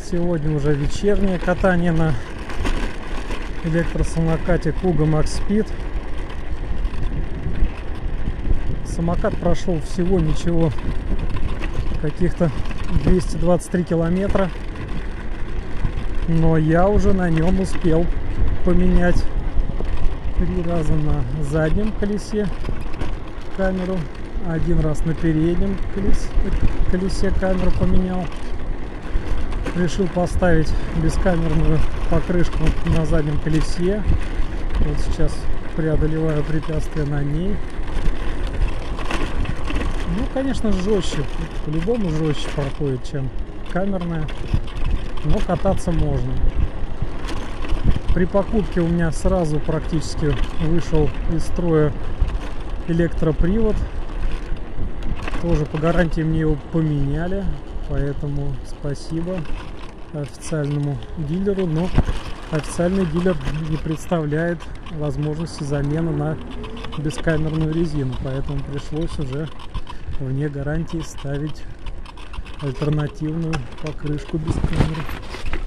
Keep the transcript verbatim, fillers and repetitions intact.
Сегодня уже вечернее катание на электросамокате Kuga Max Speed. Самокат прошел всего ничего, каких-то двести двадцать три километра, но я уже на нем успел поменять три раза на заднем колесе камеру, один раз на переднем колесе, колесе камеру поменял. Решил поставить бескамерную покрышку на заднем колесе. Вот сейчас преодолеваю препятствия на ней. Ну, конечно, жестче, по-любому жестче проходит, чем камерная, но кататься можно. При покупке у меня сразу практически вышел из строя электропривод. Тоже по гарантии мне его поменяли, поэтому спасибо официальному дилеру, но официальный дилер не представляет возможности замены на бескамерную резину, поэтому пришлось уже вне гарантии ставить альтернативную покрышку без камеры.